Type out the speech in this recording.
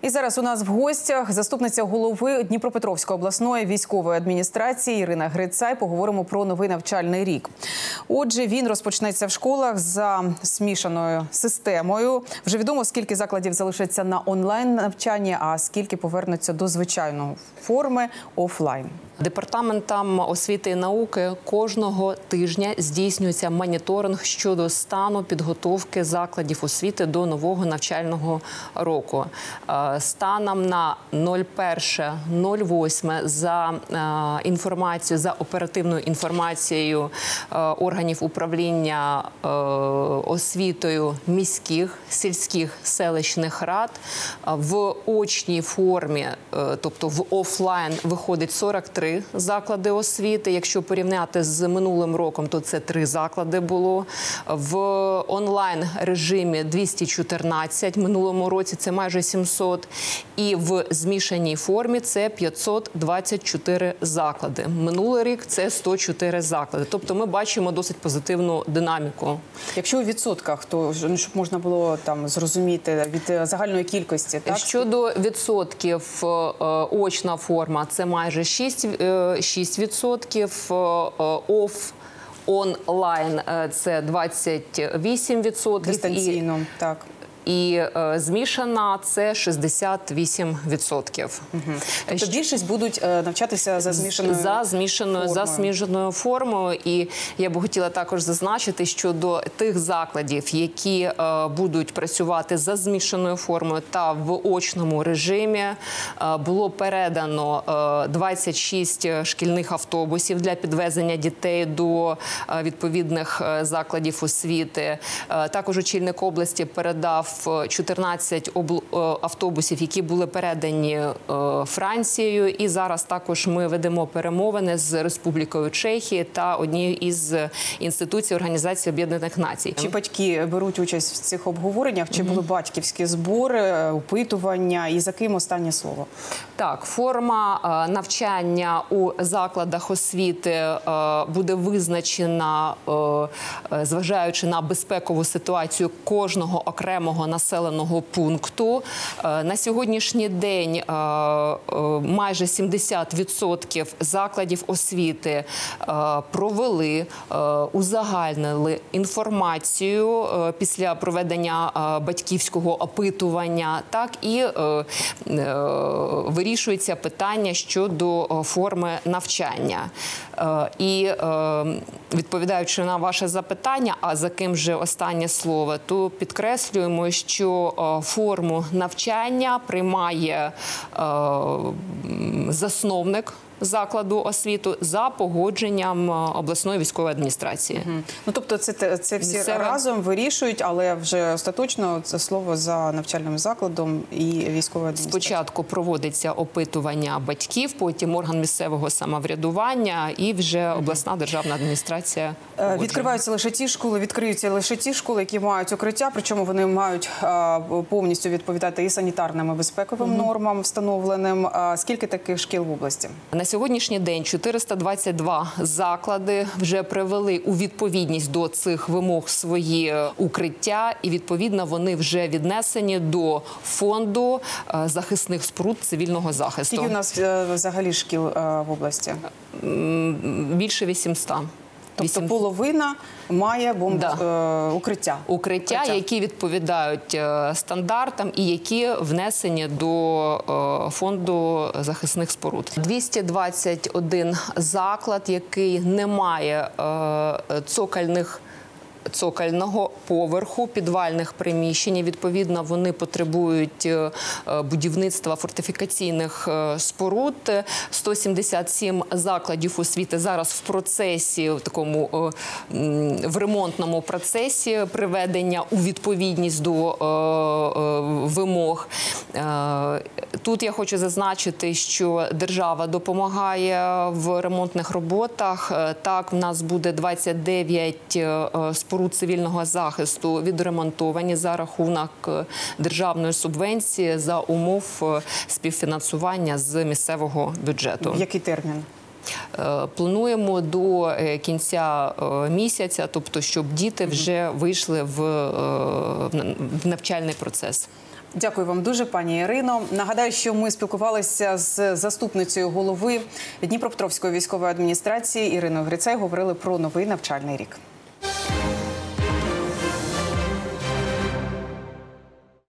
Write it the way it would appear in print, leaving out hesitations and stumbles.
І зараз у нас в гостях заступниця голови Дніпропетровської обласної військової адміністрації Ірина Грицай. Поговоримо про новий навчальний рік. Отже, він розпочнеться в школах за змішаною системою. Вже відомо, скільки закладів залишиться на онлайн-навчанні, а скільки повернуться до звичайної форми офлайн. Департаментом освіти і науки кожного тижня здійснюється моніторинг щодо стану підготовки закладів освіти до нового навчального року. Станом на 01.08 за інформацією, за оперативною інформацією органів управління освітою міських, сільських, селищних рад в очній формі, тобто в офлайн, виходить 43 заклади освіти. Якщо порівняти з минулим роком, то це 3 заклади було. В онлайн-режимі 214, в минулому році це майже 700. І в змішаній формі це 524 заклади. Минулий рік це 104 заклади. Тобто ми бачимо досить позитивну динаміку. Якщо у відсотках, то щоб можна було там зрозуміти від загальної кількості, так? Щодо відсотків, очна форма – це майже 6%, онлайн – це 28%. Дистанційно, так. І змішана – це 68%. Тобто більшість будуть навчатися за змішаною формою. І я б хотіла також зазначити, що до тих закладів, які будуть працювати за змішаною формою та в очному режимі, було передано 26 шкільних автобусів для підвезення дітей до відповідних закладів освіти. Також очільник області передав 14 автобусів, які були передані Францією. І зараз також ми ведемо перемовини з Республікою Чехія та однією із інституцій Організації Об'єднаних Націй. Чи батьки беруть участь в цих обговореннях? Чи були батьківські збори, опитування? І за ким останнє слово? Так, форма навчання у закладах освіти буде визначена, зважаючи на безпекову ситуацію кожного окремого населеного пункту. На сьогоднішній день майже 70% закладів освіти провели, узагальнили інформацію після проведення батьківського опитування, так і вирішується питання щодо форми навчання. І відповідаючи на ваше запитання, а за ким же останнє слово, то підкреслюємо, що форму навчання приймає засновник закладу освіти за погодженням обласної військової адміністрації. Ну, тобто це всі разом вирішують, але вже остаточно це слово за навчальним закладом і військовою адміністрацією. Спочатку проводиться опитування батьків, потім орган місцевого самоврядування і вже обласна державна адміністрація. Відкриваються лише ті школи, відкриються лише ті школи, які мають укриття, причому вони мають повністю відповідати і санітарним, і безпековим нормам встановленим. Скільки таких шкіл в області? На сьогоднішній день 422 заклади вже привели у відповідність до цих вимог свої укриття, і відповідно вони вже віднесені до фонду захисних споруд цивільного захисту. Скільки у нас взагалі шкіл в області? Більше 800. Тобто половина має укриття. Укриття, які відповідають стандартам і які внесені до фонду захисних споруд. 221 заклад, який не має цокольного поверху, підвальних приміщень. Відповідно, вони потребують будівництва фортифікаційних споруд. 177 закладів освіти зараз в процесі, в ремонтному процесі приведення у відповідність до вимог. Тут я хочу зазначити, що держава допомагає в ремонтних роботах. Так, в нас буде 29 споруд цивільного захисту відремонтовані за рахунок державної субвенції за умов співфінансування з місцевого бюджету. В який термін? Плануємо до кінця місяця, тобто щоб діти вже вийшли в навчальний процес. Дякую вам дуже, пані Ірино. Нагадаю, що ми спілкувалися з заступницею голови Дніпропетровської військової адміністрації Іриною Грицай. Говорили про новий навчальний рік.